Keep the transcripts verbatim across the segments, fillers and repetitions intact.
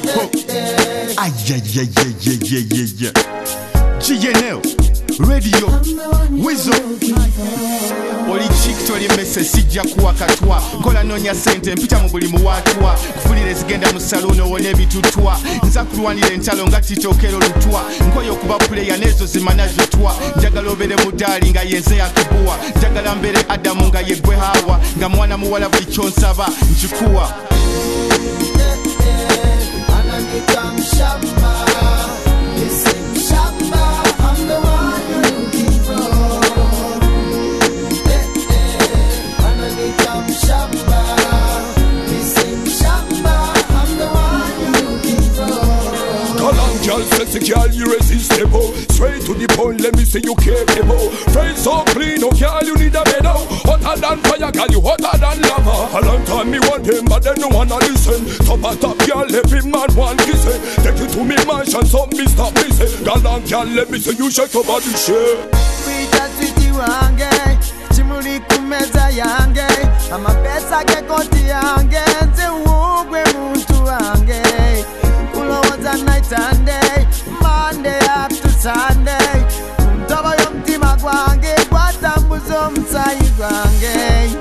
Ay, ay, ay, ay, ay, ay, ay. G N L Radio Wizo Oli chick toli mese sijja kuwa katwa kola nonya sente mpita mu buli muwatwa kufulire zigenda mu salon owone bitutwa nza kulwanira entalo nga kitokero lutwa nkoyo kuba player nezo zimanaje twa njagala obere mudali nga yenze yakubwa njagala mbere Adamu nga yegwe Hawa nga mwana muwala buli kyonsaba njikuwa Become Shamba, listen Shamba, I'm the one you're looking for. Eh, eh, wanna become Shamba, listen Shamba, I'm the one you're looking for. Come on, girl, sexy girl, irresistible. Straight to the point, let me see you capable. Face so clean, oh girl, you need a medal. Hotter than fire, girl, you hotter than lava. A long time me want him, but then no wanna listen. Top a top, girl, every man want kiss it. Take you to me mansion, some me stop me say. Girl, and girl, let me see you shake your body, shake. Wita twiti wange, chimuli kumeza yange. Ama pesa ke koti yange, nze uogwe muntu wange. Kulowaza night and day, Monday up to Sunday. Mtoba yo mtima gwange, kwa tambuzo msayi gwange.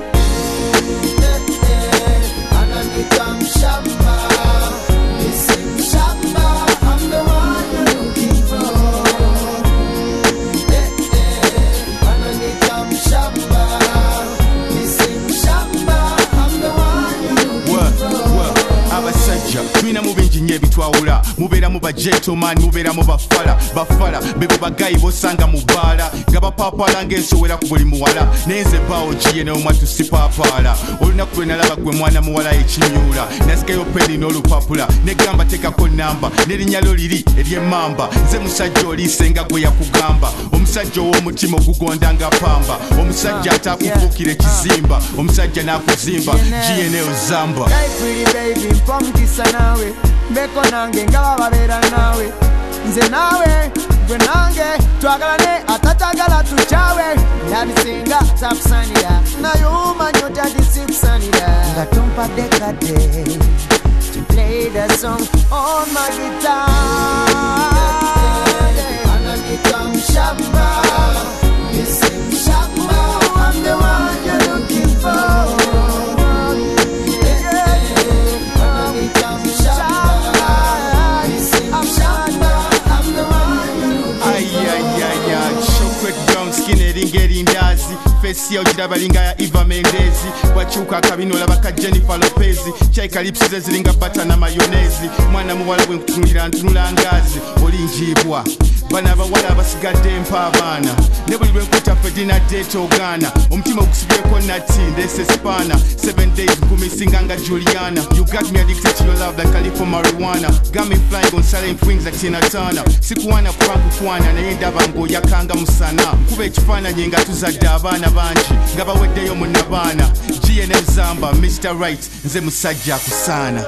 Become Shamba, listen Shamba, I'm the one you're looking for. Eh, eh, wanna become Shamba, listen Shamba, I'm the one you're looking for. Abasajja twina mu bingi nnyo ebitwawula mubeera mu bagentleman mubeera mu bafala bafala bebo bagayi bosanga mu bbaala nga bapaapala ng'ensowera ku buli muwala naye nze bbaawo giye n'omwa tusipaapaala olunaku lwe nalaba gwe mwana muwala ekimyula nasikayo peni n'olupapula negamba tekako namba n'erinnya lyo liri ery'emmamba nze musajja oliise nga gwe yakugamba omusajja ow'omutima ogugonda nga pamba omusajja ataakufuukira ekizimba omusajja n'akuzimba G N L Zamba. Mpomukisa nawe mbeko nange nga bababeera nawe nze nawe gwe nange twagalane atatagala tukyawe yabisinga takusanira naye omanyi otadisikusanira nga tompadde kadde to play the song on my guitar. Become Shamba, listen Shamba, I'm the one you're looking for. Ngerindazi face ya ujiraba linga ya Eva Mendezi wachuka akabino olaba ka Jennifer Lopez chai calypso zilinga bata na mayonezi mwana muwala bwe nkutunira ntunula ngazi olinjibwa bana bawala basigadde mpa abaana ne buli lwe nkuta Fedina date ogana omutima okusibyeko nati ndese spana seven days kumisinga nga Juliana you got me addicted to your love like California marijuana got me flying on silent wings like Tina Turner sikuwana kwangu kwana naye ndaba ngo yakanga musana kuba ekifaananyi nga tuzadde abaana bangi nga baweddeyo munnabaana G N L Zamba Mister Right nze musajja akusaana.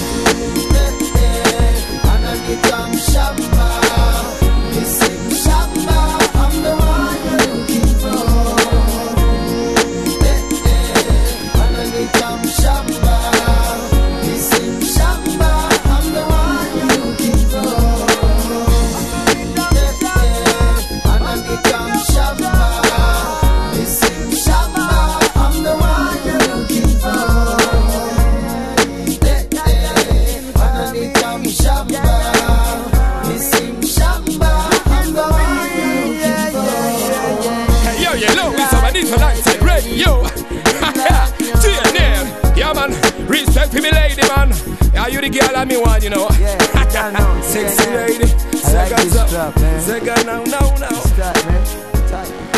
Become Shamba, listen Shamba, I'm the one you're looking for. Eh, eh, wanna become Shamba, listen Shamba, I'm the one you're looking for. Eh, eh, wanna become Shamba, listen Shamba, I'm the one you're looking for. Eh, eh, wanna become Shamba. Yo, G N L, yeah man, respect for me lady man. Yeah, you the girl I me want, you know. Yeah, sexy lady, I like this drop, man. second now, now, now. Start, man. Tight.